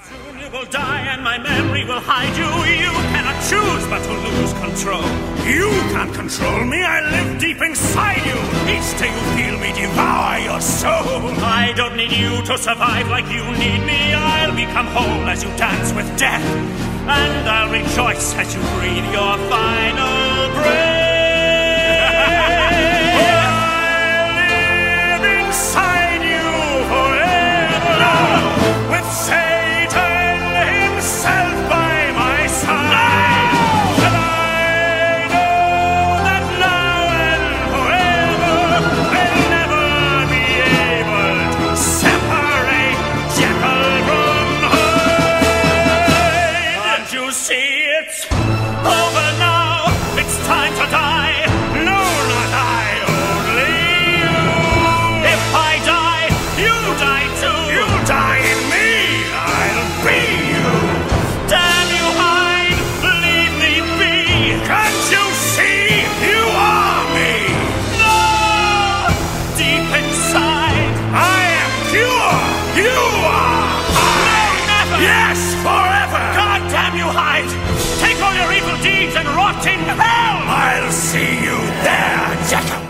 Soon you will die and my memory will hide you. You cannot choose but to lose control. You can't control me, I live deep inside you. Each day you feel me devour your soul. I don't need you to survive like you need me. I'll become whole as you dance with death, and I'll rejoice as you breathe your final breath. I'll live inside you forever, with Satan himself by my side. And I know that now and forever I'll never be able to separate Jekyll from Hyde. Can't you see it's over now? It's time to die. No, not I, only you. If I die, you die too. You die in me, I'll be you. Damn you, Hyde, leave me be. Can't you see you are me? No, deep inside I am pure. You are Hyde. No, never. Yes, forever. God damn you, Hyde. Take all your evil deeds and rot in hell. I'll see you there, Jekyll.